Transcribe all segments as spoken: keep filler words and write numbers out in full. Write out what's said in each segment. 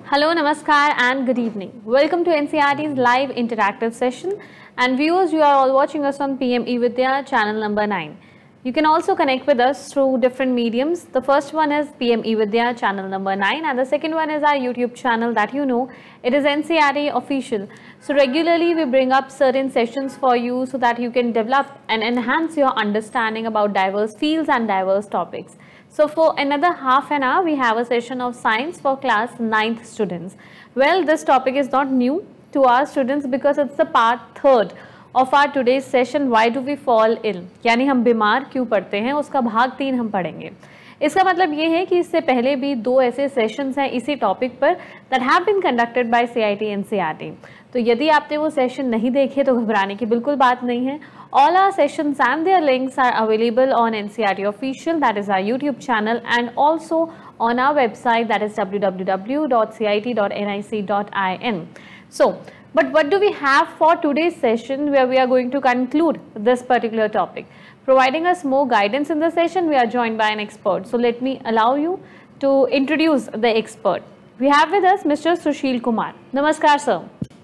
Hello, Namaskar and good evening. Welcome to N C E R T's live interactive session. And viewers, you are all watching us on P M E-Vidya channel number nine. You can also connect with us through different mediums. The first one is P M E-Vidya channel number nine and the second one is our YouTube channel that you know. It is N C E R T official. So regularly we bring up certain sessions for you so that you can develop and enhance your understanding about diverse fields and diverse topics. So for another half an hour, we have a session of science for class ninth students. Well, this topic is not new to our students because it's the part third of our today's session. Why do we fall ill? यानी हम बीमार क्यों पड़ते हैं, उसका भाग तीन हम पढ़ेंगे. इसका मतलब ये है कि इससे पहले भी दो ऐसे सेशंस हैं इसी टॉपिक पर that have been conducted by C I T N C E R T. तो यदि आपने वो सेशन नहीं देखे तो घबराने की बिल्कुल बात नहीं है. All our sessions and their links are available on N C E R T official, that is our YouTube channel, and also on our website, that is w w w dot c i t dot n i c dot i n. So, but what do we have for today's session where we are going to conclude this particular topic? Providing us more guidance in the session, we are joined by an expert. So let me allow you to introduce the expert. We have with us Mister Sushil Kumar. Namaskar, sir.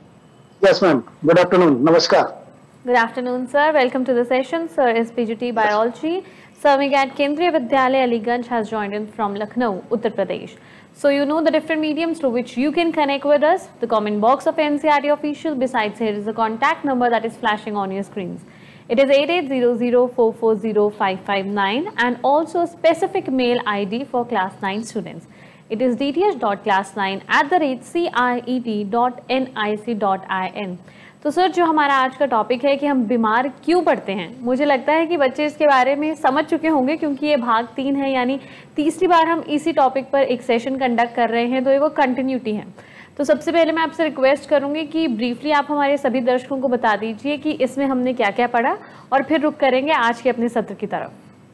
Yes, ma'am. Good afternoon. Namaskar. Good afternoon, sir. Welcome to the session. Sir is P G T Biology. Serving at Kendriya Vidyalaya Aliganj has joined in from Lucknow, Uttar Pradesh. So you know the different mediums through which you can connect with us. The comment box of N C E R T official. Besides, here is a contact number that is flashing on your screens. It is eight eight zero zero four four zero five five nine and also specific mail I D for class nine students. It is d t h dot class nine at the rate c i e t dot n i c dot i n. तो sir, जो हमारा आज का topic है कि हम बीमार क्यों पड़ते हैं, मुझे लगता है कि बच्चे इसके बारे में समझ चुके होंगे क्योंकि ये भाग तीन है, यानी तीसरी बार हम इसी टॉपिक पर एक सेशन कंडक्ट कर रहे हैं, तो ये वो कंटिन्यूटी है. तो सबसे पहले मैं आपसे रिक्वेस्ट करूंगी कि ब्रीफली आप हमारे सभी दर्शकों को बता दीजिए कि इसमें हमने क्या क्या पढ़ा और फिर रुक करेंगे आज के अपने सत्र की तरफ.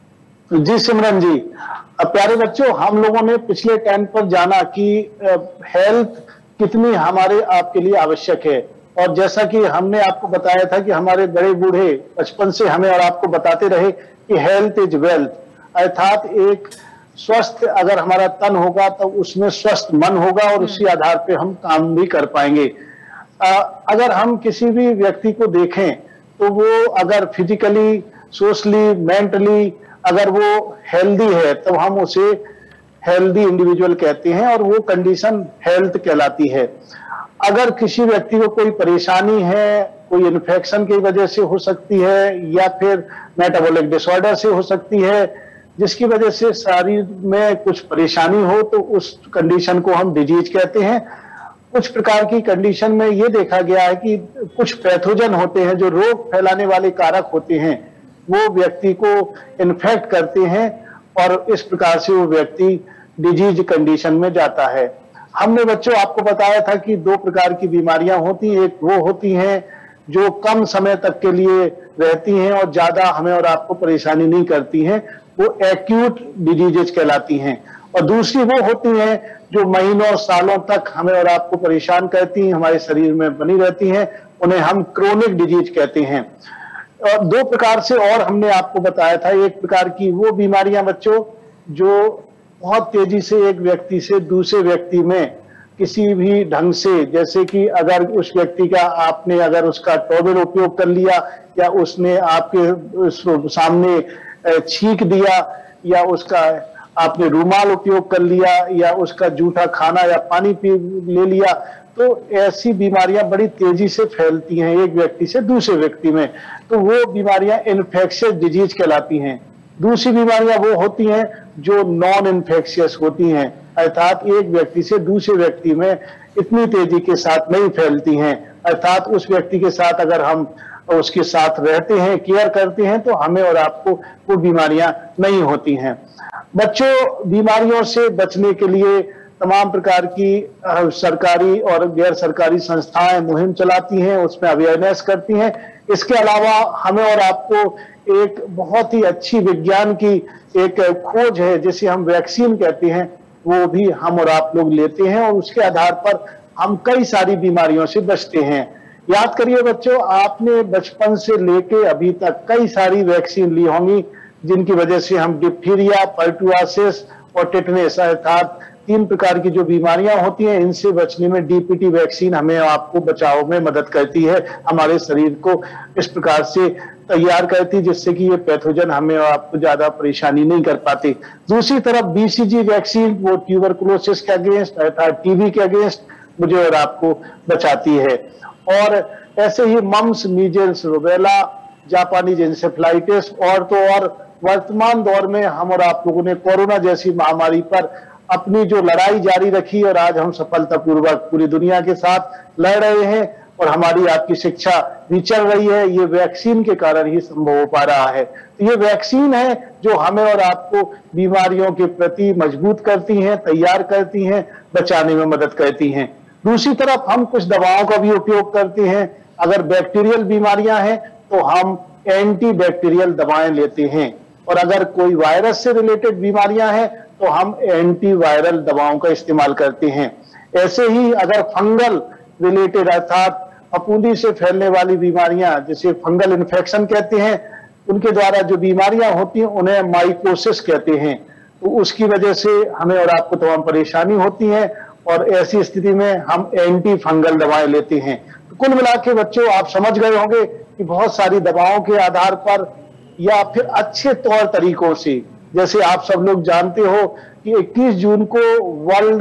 जी सिमरन जी, अब प्यारे बच्चों, हम लोगों ने पिछले टाइम पर जाना कि हेल्थ कितनी हमारे आपके लिए आवश्यक है, और जैसा कि हमने आपको बताया था कि हमारे बड़े बूढ़े बचपन से हमें और आपको बताते रहे कि हेल्थ इज वेल्थ, अर्थात एक स्वस्थ अगर हमारा तन होगा तो उसमें स्वस्थ मन होगा और उसी आधार पे हम काम भी कर पाएंगे. अगर हम किसी भी व्यक्ति को देखें तो वो अगर फिजिकली, सोशली, मेंटली अगर वो हेल्दी है तो हम उसे हेल्दी इंडिविजुअल कहते हैं और वो कंडीशन हेल्थ कहलाती है. अगर किसी व्यक्ति को कोई परेशानी है, कोई इन्फेक्शन की वजह से हो सकती है या फिर मेटाबॉलिक डिसऑर्डर से हो सकती है, जिसकी वजह से शरीर में कुछ परेशानी हो, तो उस कंडीशन को हम डिजीज कहते हैं. कुछ प्रकार की कंडीशन में ये देखा गया है कि कुछ पैथोजन होते हैं जो रोग फैलाने वाले कारक होते हैं, वो व्यक्ति को इन्फेक्ट करते हैं और इस प्रकार से वो व्यक्ति डिजीज कंडीशन में जाता है. हमने बच्चों आपको बताया था कि दो प्रकार की बीमारियां होती हैं. एक वो होती हैं जो कम समय तक के लिए रहती हैं और ज्यादा हमें और आपको परेशानी नहीं करती हैं, वो एक्यूट डिजीजेज कहलाती हैं. और दूसरी वो होती हैं जो महीनों सालों तक हमें और आपको परेशान करती हैं, हमारे शरीर में बनी रहती हैं, उन्हें हम क्रोनिक डिजीज कहते हैं. और दो प्रकार से और हमने आपको बताया था. एक प्रकार की वो बीमारियां बच्चों जो बहुत तेजी से एक व्यक्ति से दूसरे व्यक्ति में किसी भी ढंग से, जैसे कि अगर उस व्यक्ति का आपने अगर उसका टॉवल उपयोग कर लिया या उसने आपके सामने छींक दिया या उसका आपने रूमाल उपयोग कर लिया या उसका जूठा खाना या पानी पी ले लिया, तो ऐसी बीमारियां बड़ी तेजी से फैलती हैं एक व्यक्ति से दूसरे व्यक्ति में, तो वो बीमारियां इन्फेक्शियस डिजीज कहलाती हैं. दूसरी बीमारियां वो होती हैं जो नॉन इन्फेक्शियस होती हैं, अर्थात एक व्यक्ति से दूसरे व्यक्ति में इतनी तेजी के साथ नहीं फैलती हैं, अर्थात उस व्यक्ति के साथ अगर हम उसके साथ रहते हैं, केयर करते हैं, तो हमें और आपको वो बीमारियां नहीं होती हैं. बच्चों, बीमारियों से बचने के लिए तमाम प्रकार की सरकारी और गैर सरकारी संस्थाएं मुहिम चलाती हैं, उसमें अवेयरनेस करती हैं. इसके अलावा हमें और आपको एक बहुत ही अच्छी विज्ञान की एक खोज है जिसे हम वैक्सीन कहते हैं, वो भी हम और आप लोग लेते हैं और उसके आधार पर हम कई सारी बीमारियों से बचते हैं. याद करिए बच्चों, आपने बचपन से लेके अभी तक कई सारी वैक्सीन ली होंगी जिनकी वजह से हम डिप्थीरिया, पर्टुआसिस और टेटनेस अर्थात तीन प्रकार की जो बीमारियां होती हैं इनसे बचने में डीपीटी वैक्सीन हमें आपको बचाव में मदद करती है, हमारे शरीर को इस प्रकार से तैयार करती है जिससे कि ये पैथोजन हमें आपको ज्यादा परेशानी नहीं कर पाती। दूसरी तरफ बीसीजी वैक्सीन वो ट्यूबरकुलोसिस के अगेंस्ट अर्थात टीबी के अगेंस्ट मुझे और आपको बचाती है। और ऐसे ही mumps, measles, rubella, Japanese encephalitis और तो और वर्तमान दौर में हम और आप लोगों ने कोरोना जैसी महामारी पर अपनी जो लड़ाई जारी रखी और आज हम सफलतापूर्वक पूरी दुनिया के साथ लड़ रहे हैं और हमारी आपकी शिक्षा भी चल रही है, ये वैक्सीन के कारण ही संभव हो पा रहा है। तो ये वैक्सीन है जो हमें और आपको बीमारियों के प्रति मजबूत करती हैं, तैयार करती हैं, बचाने में मदद करती हैं। दूसरी तरफ हम कुछ दवाओं का भी उपयोग करते हैं। अगर बैक्टीरियल बीमारियां हैं तो हम एंटी बैक्टीरियल दवाएं लेते हैं और अगर कोई वायरस से रिलेटेड बीमारियां हैं तो हम एंटी वायरल दवाओं का इस्तेमाल करते हैं। ऐसे ही अगर फंगल रिलेटेड अर्थात फफूंदी से फैलने वाली बीमारियां जिसे फंगल इन्फेक्शन कहते हैं, उनके द्वारा जो बीमारियां होती हैं उन्हें माइकोसिस कहते हैं। तो उसकी वजह से हमें और आपको तमाम परेशानी होती है और ऐसी स्थिति में हम एंटी फंगल दवाएं लेते हैं। तो कुल मिला के बच्चों आप समझ गए होंगे कि बहुत सारी दवाओं के आधार पर या फिर अच्छे तौर तरीकों से, जैसे आप सब लोग जानते हो कि इक्कीस जून को वर्ल्ड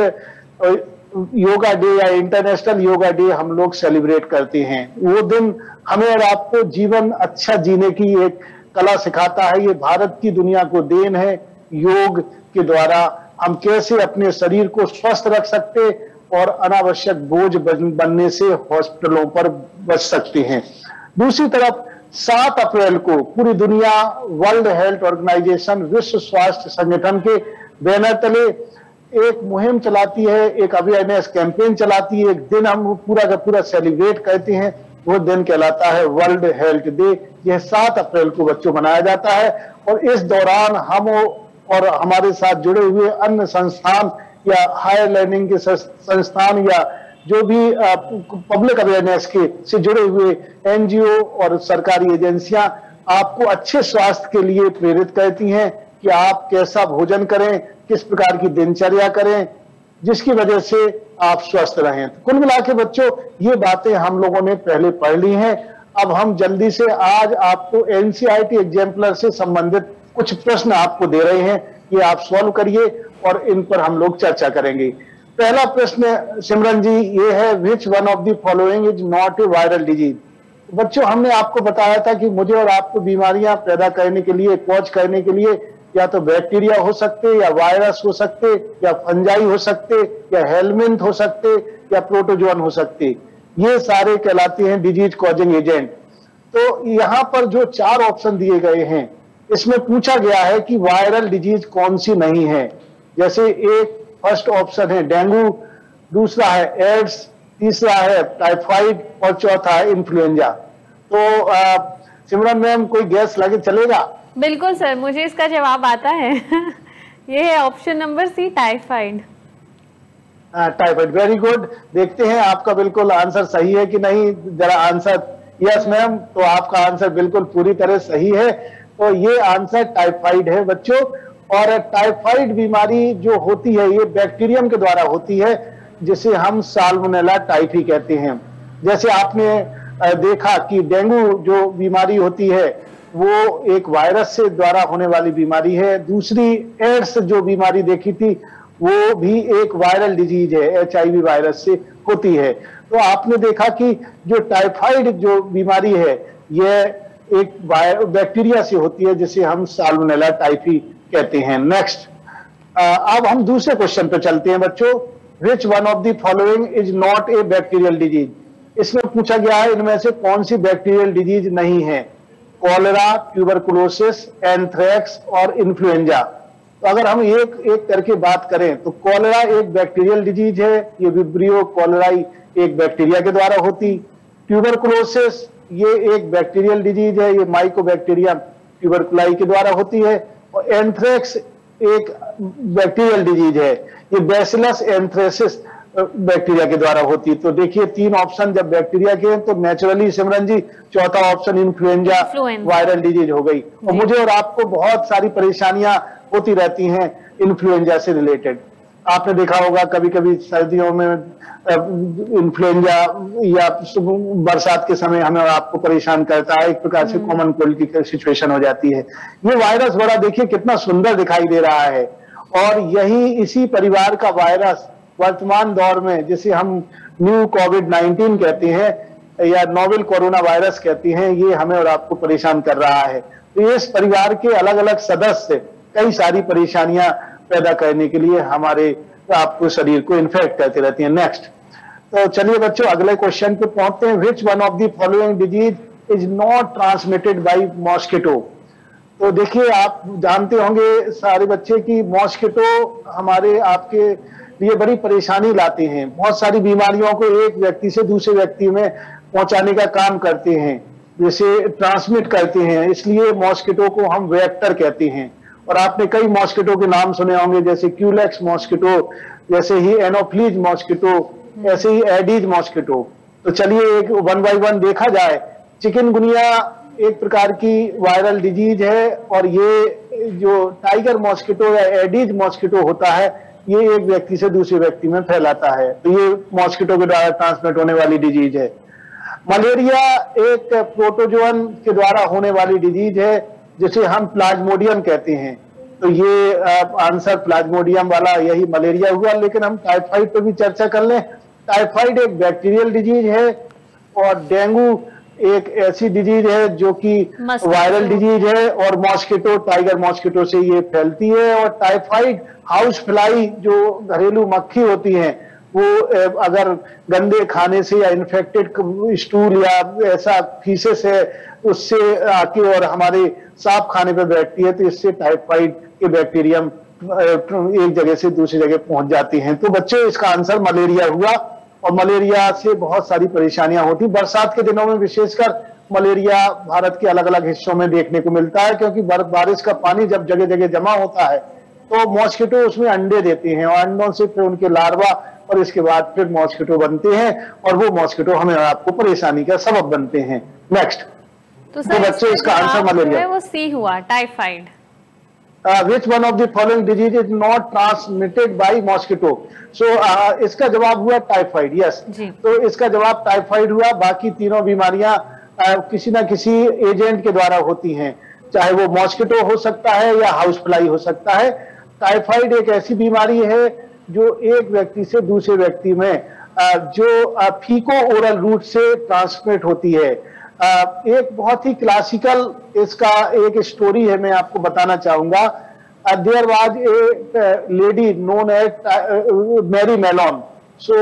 योगा डे या इंटरनेशनल योगा डे हम लोग सेलिब्रेट करते हैं। वो दिन हमें और आपको जीवन अच्छा जीने की एक कला सिखाता है। ये भारत की दुनिया को देन है। योग के द्वारा हम कैसे अपने शरीर को स्वस्थ रख सकते और अनावश्यक बोझ बनने से हॉस्पिटलों पर बच सकते हैं। दूसरी तरफ सात अप्रैल को पूरी दुनिया वर्ल्ड हेल्थ ऑर्गेनाइजेशन, विश्व स्वास्थ्य संगठन के बैनर तले एक मुहिम चलाती है, एक अवेयरनेस कैंपेन चलाती है। एक दिन हम पूरा का पूरा सेलिब्रेट करते हैं, वो दिन कहलाता है वर्ल्ड हेल्थ डे। यह सात अप्रैल को बच्चों मनाया जाता है और इस दौरान हम और हमारे साथ जुड़े हुए अन्य संस्थान या हायर लर्निंग के संस्थान या जो भी पब्लिक अवेयरनेस के से जुड़े हुए एनजीओ और सरकारी एजेंसियां आपको अच्छे स्वास्थ्य के लिए प्रेरित करती हैं कि आप कैसा भोजन करें, किस प्रकार की दिनचर्या करें, जिसकी वजह से आप स्वस्थ रहें। तो कुल मिला के बच्चों ये बातें हम लोगों ने पहले पढ़ ली हैं। अब हम जल्दी से आज आपको एनसीईआरटी एग्जाम्पलर से संबंधित कुछ प्रश्न आपको दे रहे हैं, ये आप सॉल्व करिए और इन पर हम लोग चर्चा करेंगे। पहला प्रश्न सिमरन जी ये है, which one of the following is not a viral disease. बच्चों हमने आपको बताया था कि मुझे और आपको बीमारियां पैदा करने के लिए, कॉज करने के लिए या तो बैक्टीरिया हो सकते, या वायरस हो सकते, या फंजाई हो सकते, या हेलमिंथ हो सकते, या प्रोटोजोन हो सकते। ये सारे कहलाते हैं डिजीज कॉजिंग एजेंट। तो यहाँ पर जो चार ऑप्शन दिए गए हैं इसमें पूछा गया है कि वायरल डिजीज कौन सी नहीं है। जैसे एक फर्स्ट ऑप्शन है डेंगू, दूसरा है एड्स, तीसरा है टाइफाइड और चौथा है इन्फ्लुएंजा। तो आ, सिमरन मैम कोई गैस लगे चलेगा? बिल्कुल सर, मुझे इसका जवाब आता है। ये है option number C, typhoid. Typhoid, very good. देखते हैं आपका बिल्कुल आंसर सही है कि नहीं। जरा आंसर, यस मैम, तो आपका आंसर बिल्कुल पूरी तरह सही है। तो ये आंसर टाइफाइड है बच्चों। और टाइफाइड बीमारी जो होती है ये बैक्टीरियम के द्वारा होती है, जिसे हम साल्मोनेला टाइफी कहते हैं। जैसे आपने देखा कि डेंगू जो बीमारी होती है वो एक वायरस से द्वारा होने वाली बीमारी है। दूसरी एड्स जो बीमारी देखी थी वो भी एक वायरल डिजीज है, एच आई वी वायरस से होती है। तो आपने देखा कि जो टाइफाइड जो बीमारी है यह एक बैक्टीरिया से होती है, जिसे हम साल्मोनेला टाइफी कहते हैं। नेक्स्ट, अब हम दूसरे क्वेश्चन पे चलते हैं बच्चों। Which one of the following is not a bacterial disease. इसमें पूछा गया है इनमें से कौन सी बैक्टीरियल डिजीज नहीं है। कॉलेरा, ट्यूबरकुलोसिस, एंथ्रेक्स और इन्फ्लुएंजा। तो अगर हम एक एक करके बात करें तो कॉलेरा एक बैक्टीरियल डिजीज है, ये विब्रियो कॉलेराई एक बैक्टीरिया के द्वारा होती। ट्यूबरकुलोसिस ये एक बैक्टीरियल डिजीज है, ये माइकोबैक्टीरियम ट्यूबरकुलाई के द्वारा होती है। और एंथ्रेक्स एक बैक्टीरियल डिजीज है, ये बैसिलस एंथ्रेसिस बैक्टीरिया के द्वारा होती है। तो देखिए तीन ऑप्शन जब बैक्टीरिया के हैं तो नेचुरली सिमरन जी चौथा ऑप्शन इन्फ्लुएंजा वायरल डिजीज हो गई। और मुझे और आपको बहुत सारी परेशानियां होती रहती हैं इन्फ्लुएंजा से रिलेटेड। आपने देखा होगा कभी कभी सर्दियों में इन्फ्लुएंजा या बरसात के समय हमें आपको परेशान करता है, एक प्रकार से कॉमन कोल्ड की सिचुएशन हो जाती है। ये वायरस बड़ा देखिए कितना सुंदर दिखाई दे रहा है, और यही इसी परिवार का वायरस वर्तमान दौर में, जिसे हम न्यू कोविड नाइनटीन कहते हैं या नोवेल कोरोना वायरस कहते हैं, ये हमें और आपको परेशान कर रहा है। तो इस परिवार के अलग अलग सदस्य कई सारी परेशानियां पैदा करने के लिए हमारे आपको शरीर को इन्फेक्ट करते रहती हैं। नेक्स्ट, तो चलिए बच्चों अगले क्वेश्चन पे पहुंचते हैं। Which one of the following disease is not transmitted by mosquito? तो देखिए आप जानते होंगे सारे बच्चे की मॉस्किटो हमारे आपके लिए बड़ी परेशानी लाते हैं। बहुत सारी बीमारियों को एक व्यक्ति से दूसरे व्यक्ति में पहुंचाने का काम करते हैं, जैसे ट्रांसमिट करते हैं, इसलिए मॉस्किटो को हम वेक्टर कहते हैं। और आपने कई मॉस्किटो के नाम सुने होंगे, जैसे क्यूलेक्स मॉस्किटो, जैसे ही एनोफ्लीज मॉस्किटो, ऐसे ही एडीज मॉस्किटो। तो चलिए एक वन बाय वन देखा जाए। चिकनगुनिया एक प्रकार की वायरल डिजीज है, और ये जो टाइगर मॉस्किटो या एडीज मॉस्किटो होता है, ये एक व्यक्ति से दूसरे व्यक्ति में फैलाता है। तो ये मॉस्किटो के द्वारा ट्रांसमिट होने वाली डिजीज है। मलेरिया एक प्रोटोजोअन के द्वारा होने वाली डिजीज है, जिसे हम प्लाज्मोडियम कहते हैं। तो ये आंसर प्लाज्मोडियम वाला यही मलेरिया हुआ। लेकिन हम टाइफाइड पे भी चर्चा कर लें। टाइफाइड एक बैक्टीरियल डिजीज है, और डेंगू एक ऐसी डिजीज है जो कि वायरल डिजीज है, और मॉस्किटो टाइगर मॉस्किटो से ये फैलती है। और टाइफाइड हाउस फ्लाई जो घरेलू मक्खी होती हैं, वो अगर गंदे खाने से या इन्फेक्टेड स्टूल या ऐसा फीसेस है उससे आके और हमारे साफ खाने पे बैठती है, तो इससे टाइफाइड के बैक्टीरियम एक जगह से दूसरी जगह पहुंच जाती हैं। तो बच्चे इसका आंसर मलेरिया हुआ। और मलेरिया से बहुत सारी परेशानियां होती, बरसात के दिनों में विशेषकर मलेरिया भारत के अलग अलग हिस्सों में देखने को मिलता है, क्योंकि बारिश का पानी जब जगह जगह जमा होता है तो मॉस्किटो उसमें अंडे देते हैं, और अंडों से फिर उनके लार्वा, और इसके बाद फिर मॉस्किटो बनते हैं, और वो मॉस्किटो हमें आपको परेशानी का सबब बनते हैं। नेक्स्ट, तो, तो बच्चे इसका आंसर मलेरिया, वो सी हुआ typhoid. Which one of the following disease is not transmitted by mosquito? So इसका जवाब हुआ टाइफाइड। यस, तो इसका जवाब टाइफाइड हुआ। बाकी तीनों बीमारियां uh, किसी ना किसी एजेंट के द्वारा होती हैं, चाहे वो मॉस्किटो हो सकता है या हाउस फ्लाई हो सकता है। टाइफाइड एक ऐसी बीमारी है जो एक व्यक्ति से दूसरे व्यक्ति में uh, जो फीको ओरल रूट से ट्रांसमिट होती है। Uh, एक बहुत ही क्लासिकल इसका एक स्टोरी है, मैं आपको बताना चाहूंगा। There was a lady known as Mary Mallon. So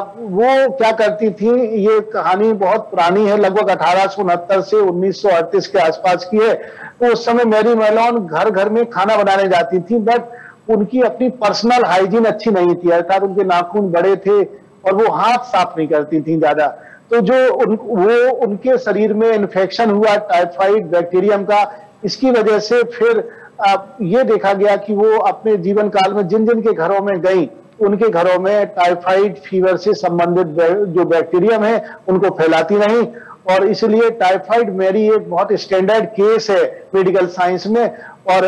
वो क्या करती थी, ये कहानी बहुत पुरानी है, लगभग अठारह सौ उनहत्तर से उन्नीस सौ अड़तीस के आसपास की है। तो उस समय मैरी मेलोन घर घर में खाना बनाने जाती थी, बट उनकी अपनी पर्सनल हाइजीन अच्छी नहीं थी, अर्थात उनके नाखून बड़े थे और वो हाथ साफ नहीं करती थी ज्यादा। तो जो उन, वो उनके शरीर में इन्फेक्शन हुआ टाइफाइड बैक्टीरियम का, इसकी वजह से फिर आ, ये देखा गया कि वो अपने जीवन काल में जिन जिन के घरों में गई, उनके घरों में टाइफाइड फीवर से संबंधित जो बैक्टीरियम है उनको फैलाती नहीं। और इसलिए टाइफाइड मैरी एक बहुत स्टैंडर्ड केस है मेडिकल साइंस में। और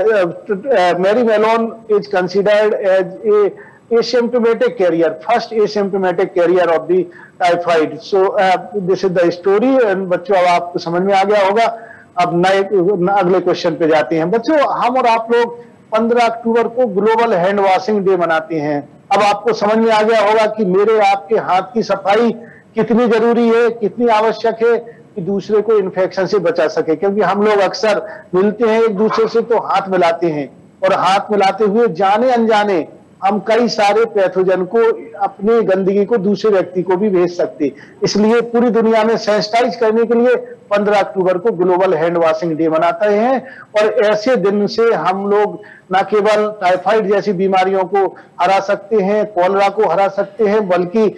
Mary Mallon is considered as a asymptomatic carrier, first asymptomatic carrier of the typhoid. So uh, this is the story, and बच्चों अब आपको समझ में आ गया होगा। अब नए अगले क्वेश्चन पे जाते हैं। बच्चों हम और आप लोग पंद्रह अक्टूबर को ग्लोबल हैंड वॉशिंग डे मनाते हैं। अब आपको समझ में आ गया होगा कि मेरे आपके हाथ की सफाई कितनी जरूरी है, कितनी आवश्यक है कि दूसरे को इन्फेक्शन से बचा सके। क्योंकि हम लोग अक्सर मिलते हैं एक दूसरे से तो हाथ मिलाते हैं, और हाथ मिलाते हुए जाने अनजाने हम कई सारे पैथोजन को, अपनी गंदगी को दूसरे व्यक्ति को भी भेज सकते। इसलिए पूरी दुनिया में सेंसिटाइज करने के लिए पंद्रह अक्टूबर को ग्लोबल हैंड वॉशिंग डे मनाते हैं। और ऐसे दिन से हम लोग न केवल टाइफाइड जैसी बीमारियों को हरा सकते हैं, कॉलरा को हरा सकते हैं, बल्कि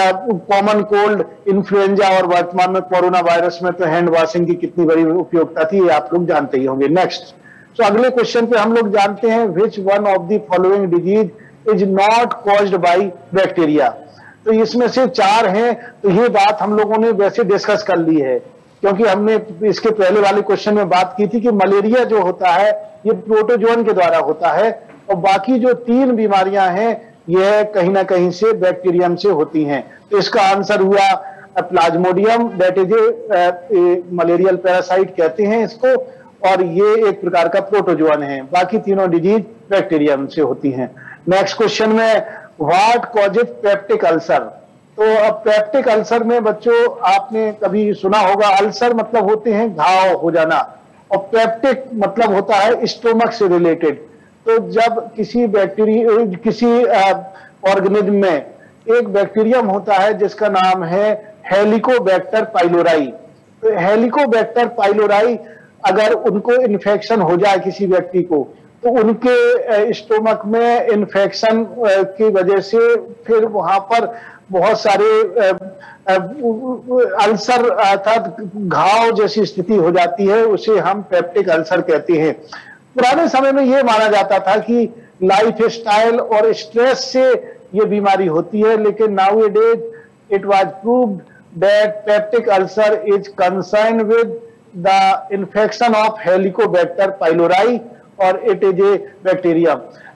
कॉमन कोल्ड, इन्फ्लुएंजा और वर्तमान में कोरोना वायरस में तो हैंड वॉशिंग की कितनी बड़ी उपयोगिता थी, ये आप लोग जानते ही होंगे। नेक्स्ट, तो अगले क्वेश्चन पे हम लोग जानते हैं, which one of the following disease is not caused by bacteria? तो इसमें से चार हैं। तो ये बात हम लोगों ने वैसे डिस्कस कर ली है, क्योंकि हमने इसके पहले वाले क्वेश्चन में बात की थी कि मलेरिया जो होता है ये प्रोटोजोन के द्वारा होता है, और बाकी जो तीन बीमारियां हैं यह कहीं ना कहीं से बैक्टीरियम से होती हैं। तो इसका आंसर हुआ plasmodium, that is a malarial parasite कहते हैं इसको, और ये एक प्रकार का प्रोटोजोअन है। बाकी तीनों डिजीज बैक्टीरियम से होती हैं। नेक्स्ट क्वेश्चन में, व्हाट कॉजेज पेप्टिक अल्सर। तो अब पेप्टिक अल्सर में बच्चों आपने कभी सुना होगा, अल्सर मतलब होते हैं घाव हो जाना, और पेप्टिक मतलब होता है स्टोमक से रिलेटेड। तो जब किसी बैक्टीरिया किसी ऑर्गेनिज्म में एक बैक्टीरियम होता है जिसका नाम है हेलिकोबैक्टर पाइलोराई, तो हेलिकोबैक्टर पाइलोराई अगर उनको इन्फेक्शन हो जाए किसी व्यक्ति को, तो उनके स्टोमक में इन्फेक्शन की वजह से फिर वहां पर बहुत सारे अल्सर अर्थात घाव जैसी स्थिति हो जाती है, उसे हम पेप्टिक अल्सर कहते हैं। पुराने समय में यह माना जाता था कि लाइफ स्टाइल और स्ट्रेस से ये बीमारी होती है, लेकिन nowadays it was proved that peptic ulcer is concern with the infection of Helicobacter pylori और इट इज ए बैक्टीरिया।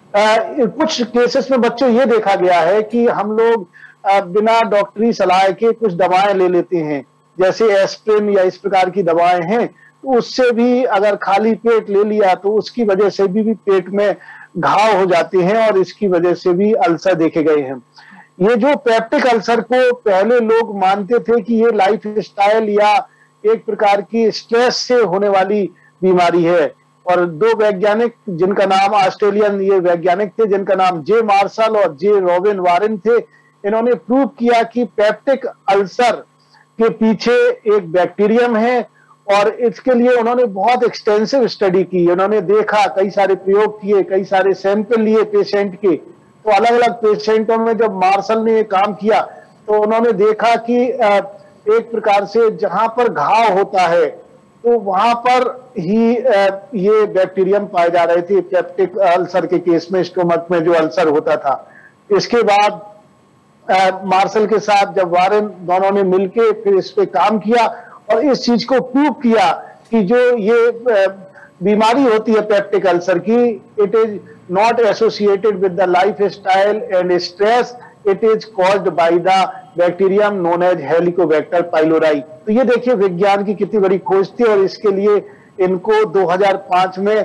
कुछ केसेस में बच्चों ये देखा गया है कि हम लोग uh, बिना डॉक्टरी सलाह के कुछ दवाएं ले लेते हैं, जैसे एस्प्रिन या इस प्रकार की दवाएं हैं, तो उससे भी अगर खाली पेट ले लिया तो उसकी वजह से भी, भी पेट में घाव हो जाते हैं और इसकी वजह से भी अल्सर देखे गए हैं। ये जो पेप्टिक अल्सर को पहले लोग मानते थे कि ये लाइफ स्टाइल या एक प्रकार की स्ट्रेस से होने वाली बीमारी है, और दो वैज्ञानिक जिनका नाम ऑस्ट्रेलियन ये वैज्ञानिक थे जिनका नाम जे मार्शल और जे रॉबिन वारेन थे, इन्होंने प्रूव किया कि पेप्टिक अल्सर के पीछे एक बैक्टीरियम है, और इसके लिए उन्होंने बहुत एक्सटेंसिव स्टडी की। उन्होंने देखा, कई सारे प्रयोग किए, कई सारे सैंपल लिए पेशेंट के। तो अलग अलग पेशेंटों में जब मार्शल ने ये काम किया तो उन्होंने देखा कि एक प्रकार से जहां पर घाव होता है तो वहां पर ही ये बैक्टीरियम पाए जा रहे थे, पेप्टिक अल्सर के केस में स्टोमक में जो अल्सर होता था। इसके बाद मार्शल के साथ जब वारेन दोनों ने मिलके फिर इस पे काम किया और इस चीज को प्रूव किया कि जो ये बीमारी होती है पेप्टिक अल्सर की, it is not associated with the lifestyle and stress, it is caused by the bacterium known as Helicobacter pylori. तो ये देखिए विज्ञान की कितनी बड़ी खोज थी, और इसके लिए इनको दो हज़ार पाँच में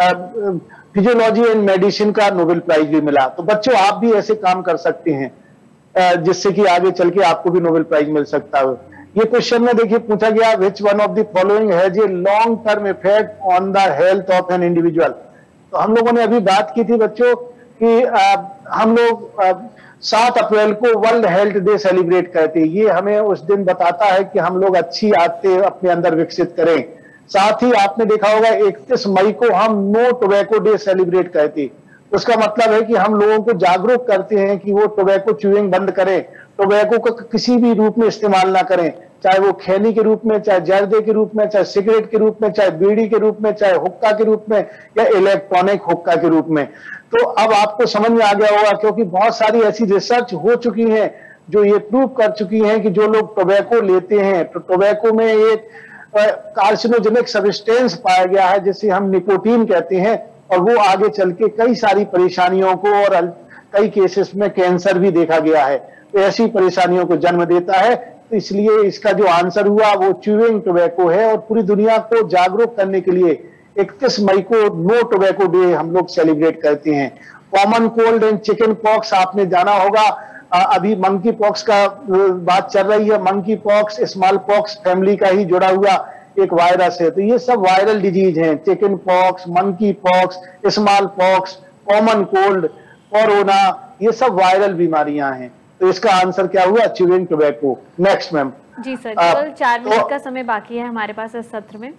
फिजियोलॉजी एंड मेडिसिन का नोबेल प्राइज भी मिला। तो बच्चों आप भी ऐसे काम कर सकते हैं जिससे कि आगे चल के आपको भी नोबेल प्राइज मिल सकता है। ये क्वेश्चन में देखिए पूछा गया, which one of the following has a long term effect on the health of an individual. तो हम लोगों ने अभी बात की थी बच्चों कि आ, हम लोग आ, सात अप्रैल को वर्ल्ड हेल्थ डे सेलिब्रेट करते हैं। ये हमें उस दिन बताता है कि हम लोग अच्छी आदतें अपने अंदर विकसित करें। साथ ही आपने देखा होगा इकतीस मई को हम नो टोबैको डे सेलिब्रेट करते हैं। उसका मतलब है कि हम लोगों को जागरूक करते हैं कि वो टोबैको च्यूइंग बंद करें, टोबैको को किसी भी रूप में इस्तेमाल ना करें, चाहे वो खैनी के रूप में, चाहे जर्दे के रूप में, चाहे सिगरेट के रूप में, चाहे बीड़ी के रूप में, चाहे हुक्का के रूप में या इलेक्ट्रॉनिक हुक्का के रूप में। तो अब आपको समझ में आ गया होगा, क्योंकि बहुत सारी ऐसी रिसर्च हो चुकी है जो ये प्रूव कर चुकी हैं कि जो लोग टोबैको लेते हैं तो टोबैको में एक कार्सिनोजेनिक सब्सटेंस पाया गया है जिसे हम निकोटीन कहते हैं, और वो आगे चल के कई सारी परेशानियों को और कई केसेस में कैंसर भी देखा गया है, तो ऐसी परेशानियों को जन्म देता है। तो इसलिए इसका जो आंसर हुआ वो च्यूइंग टोबैको है, और पूरी दुनिया को जागरूक करने के लिए इकतीस मई को नो टोबैको डे हम लोग सेलिब्रेट करते हैं। Common cold and chickenpox आपने जाना होगा, अभी मंकी पॉक्स का बात चल रही है। Monkeypox smallpox family का ही जुड़ा हुआ एक वायरस है, तो ये सब वायरल डिजीज हैं। Chickenpox, monkeypox, smallpox, common cold, corona, ये सब वायरल बीमारियां हैं। तो इसका आंसर क्या हुआ? Chewing tobacco. Next ma'am. जी सर, केवल चार मिनट का समय बाकी है हमारे पास इस सत्र में।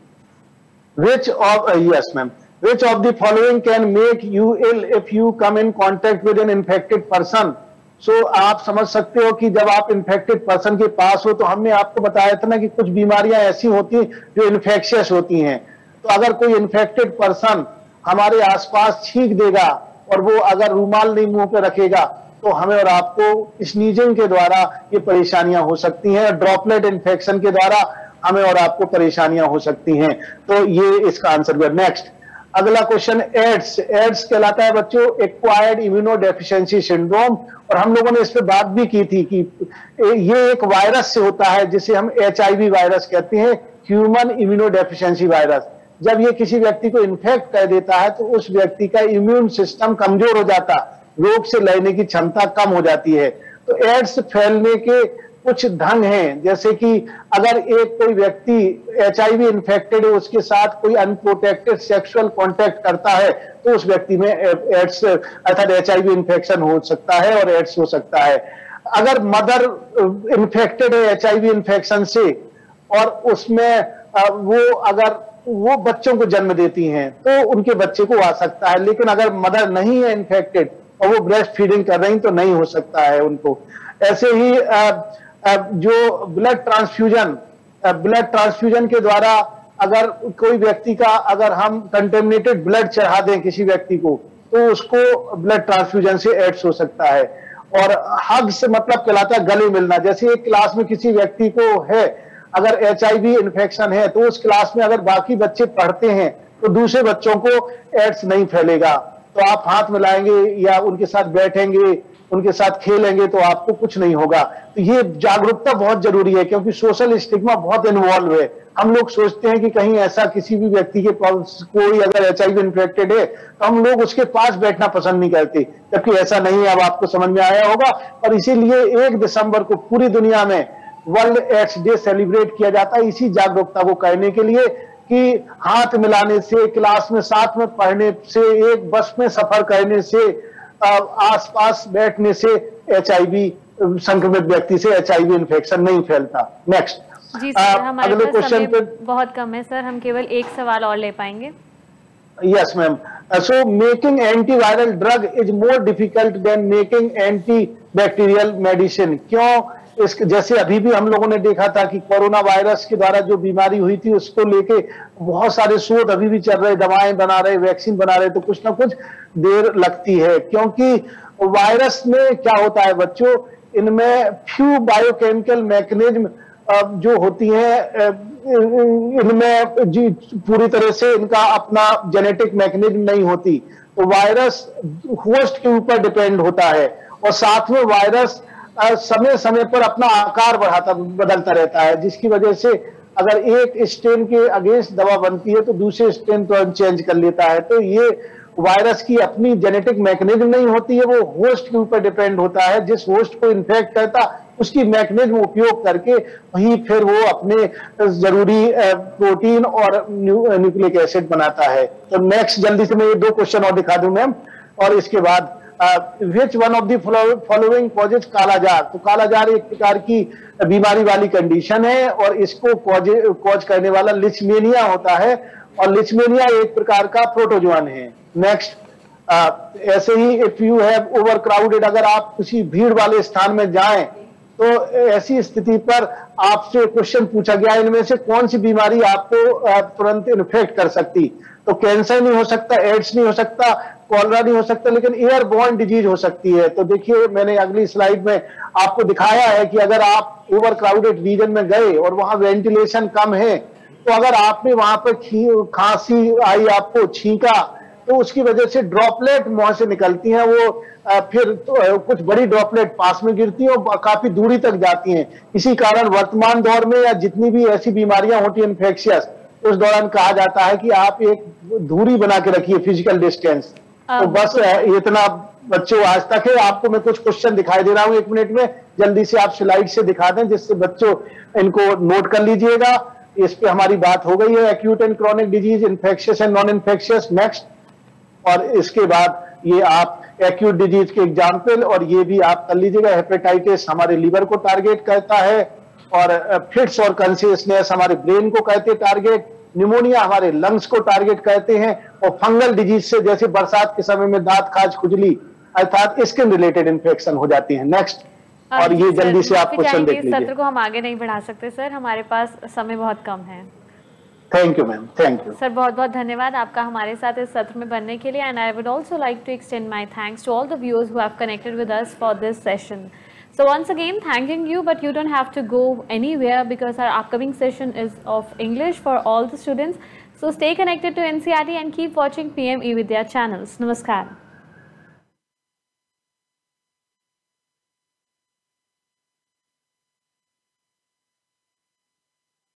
Which of uh, yes ma'am, which of the following can make you ill if you come in contact with an infected person? So आप समझ सकते हो कि जब आप इन्फेक्टेड पर्सन के पास हो, तो हमने आपको बताया था ना कि कुछ बीमारियां ऐसी होती हैं जो इन्फेक्शियस होती हैं। तो अगर कोई इन्फेक्टेड पर्सन हमारे आसपास छींक देगा और वो अगर रूमाल नहीं मुंह पे रखेगा तो हमें और आपको स्नीजिंग के द्वारा ये परेशानियां हो सकती हैं, ड्रॉपलेट इन्फेक्शन के द्वारा हमें और आपको परेशानियां हो सकती हैं। तो ये इसका आंसर हुआ। नेक्स्ट, अगला क्वेश्चन एड्स, एड्स कहलाता है बच्चों एक्वायर्ड इम्यूनो डेफिशिएंसी सिंड्रोम, और हम लोगों ने इस पे बात भी की थी कि ये एक वायरस से होता है जिसे हम एच आई वी वायरस कहते हैं, ह्यूमन इम्यूनो डेफिशिएंसी वायरस। जब ये किसी व्यक्ति को इन्फेक्ट कर देता है तो उस व्यक्ति का इम्यून सिस्टम कमजोर हो जाता, रोग से लड़ने की क्षमता कम हो जाती है। तो एड्स फैलने के कुछ ढंग हैं, जैसे कि अगर एक कोई व्यक्ति एच आई वी इन्फेक्टेड है, उसके साथ कोई अनप्रोटेक्टेड सेक्सुअल कांटेक्ट करता है तो उस व्यक्ति में एड्स अर्थात एच आई वी इन्फेक्शन हो सकता है और एड्स हो सकता है। अगर मदर इन्फेक्टेड है एच आई वी इन्फेक्शन से और उसमें वो अगर वो बच्चों को जन्म देती हैं तो उनके बच्चे को आ सकता है, लेकिन अगर मदर नहीं है इन्फेक्टेड और वो ब्रेस्ट फीडिंग कर रही तो नहीं हो सकता है उनको। ऐसे ही जो ब्लड ट्रांसफ्यूजन, ब्लड ट्रांसफ्यूजन के द्वारा अगर कोई व्यक्ति का अगर हम कंटेमिनेटेड ब्लड चढ़ा दें किसी व्यक्ति को तो उसको ब्लड ट्रांसफ्यूजन से एड्स हो सकता है। और हग से मतलब कहलाता है गले मिलना, जैसे एक क्लास में किसी व्यक्ति को है अगर एच आई वी इन्फेक्शन है तो उस क्लास में अगर बाकी बच्चे पढ़ते हैं तो दूसरे बच्चों को एड्स नहीं फैलेगा। तो आप हाथ मिलाएंगे या उनके साथ बैठेंगे, उनके साथ खेलेंगे तो आपको कुछ नहीं होगा। तो ये जागरूकता बहुत जरूरी है क्योंकि सोशल स्टिग्मा बहुत इन्वॉल्व है। हम लोग सोचते हैं कि कहीं ऐसा किसी भी व्यक्ति के पास कोई अगर एच आई वी इन्फेक्टेड है तो हम लोग उसके पास बैठना पसंद नहीं करते, जबकि ऐसा नहीं है। अब आपको समझ में आया होगा। और इसीलिए एक दिसंबर को पूरी दुनिया में वर्ल्ड एड्स डे सेलिब्रेट किया जाता है, इसी जागरूकता को कहने के लिए कि हाथ मिलाने से, क्लास में साथ में पढ़ने से, एक बस में सफर करने से, आसपास बैठने से एच आई वी संक्रमित व्यक्ति से एच आई वी इन्फेक्शन नहीं फैलता। नेक्स्ट जी सर, हमारे अगले पास क्वेश्चन पे बहुत कम है सर, हम केवल एक सवाल और ले पाएंगे। Yes ma'am, so making antiviral drug is more difficult than making antibacterial medicine. क्यों? इस जैसे अभी भी हम लोगों ने देखा था कि कोरोना वायरस के द्वारा जो बीमारी हुई थी उसको लेके बहुत सारे शोध अभी भी चल रहे, दवाएं बना रहे, वैक्सीन बना रहे, तो कुछ ना कुछ देर लगती है क्योंकि वायरस में क्या होता है बच्चों, इनमें फ्यू बायोकेमिकल मैकेनिज्म जो होती हैं इनमें जी पूरी तरह से इनका अपना जेनेटिक मैकेनिज्म नहीं होती। तो वायरस होस्ट के ऊपर डिपेंड होता है और साथ में वायरस समय समय पर अपना आकार बढ़ाता बदलता रहता है, जिसकी वजह से अगर एक स्ट्रेन के अगेंस्ट दवा बनती है तो दूसरे स्ट्रेन तुरंत चेंज कर लेता है। तो ये वायरस की अपनी जेनेटिक मैकेनिज्म नहीं होती है, वो होस्ट के ऊपर डिपेंड होता है। जिस होस्ट को इन्फेक्ट करता उसकी मैकेनिज्म उपयोग करके वहीं फिर वो अपने जरूरी प्रोटीन और न्यूक्लिक एसिड बनाता है। तो नेक्स्ट जल्दी से मैं ये दो क्वेश्चन और दिखा दूं मैम, और इसके बाद which one of the following causes kala-azar. तो कालाजार एक प्रकार की बीमारी वाली कंडीशन है और इसको कॉज कॉज करने वाला लिचमेनिया होता है और लिचमेनिया एक प्रकार का प्रोटोजोन है। नेक्स्ट ऐसे ही if you have overcrowded, अगर आप किसी भीड़ वाले स्थान में जाएं तो ऐसी स्थिति पर आपसे क्वेश्चन पूछा गया इनमें से कौन सी बीमारी आपको तुरंत इन्फेक्ट कर सकती। तो कैंसर नहीं हो सकता, एड्स नहीं हो सकता, कॉलरा नहीं हो सकता, लेकिन एयरबॉर्न डिजीज हो सकती है। तो देखिए मैंने अगली स्लाइड में आपको दिखाया है कि अगर आप ओवर क्राउडेड रीजन में गए और वहां वेंटिलेशन कम है तो अगर आपने वहां पर खांसी आई, आपको छींका, तो उसकी वजह से ड्रॉपलेट मुंह से निकलती हैं, वो फिर तो कुछ बड़ी ड्रॉपलेट पास में गिरती हैं और काफी दूरी तक जाती हैं। इसी कारण वर्तमान दौर में या जितनी भी ऐसी बीमारियां होती हैं इन्फेक्शियस, उस दौरान कहा जाता है कि आप एक दूरी बना के रखिए, फिजिकल डिस्टेंस। तो बस इतना बच्चों आज तक है। आपको मैं कुछ क्वेश्चन दिखाई दे रहा हूं एक मिनट में, जल्दी से आप स्लाइड से दिखा दें जिससे बच्चों इनको नोट कर लीजिएगा। इस पे हमारी बात हो गई है, acute and chronic disease, infectious and non infectious. Next, और इसके बाद ये आप एक्यूट डिजीज के एग्जाम्पल और ये भी आप कर लीजिएगा। हेपेटाइटिस हमारे लीवर को टारगेट करता है और फिट्स और कॉन्शियसनेस हमारे ब्रेन को कहते हैं टारगेट, निमोनिया हमारे लंग्स को टारगेट करते हैं और फंगल डिजीज से जैसे बरसात के समय में दांत खाज खुजली अर्थात स्किन रिलेटेड इन्फेक्शन हो जाती है। नेक्स्ट, और ये जल्दी से आप क्वेश्चन देख लीजिए। सत्र को हम आगे नहीं बढ़ा सकते सर, हमारे पास समय बहुत कम है। Thank you ma'am, thank you sir, बहुत बहुत धन्यवाद आपका हमारे साथ इस सत्र में बनने के लिए। And I would also like to extend my thanks to all the viewers who have connected with us for this session. So once again thanking you, but you don't have to go anywhere because our upcoming session is of English for all the students. So stay connected to N C E R T and keep watching P M E Vidya channels. Namaskar.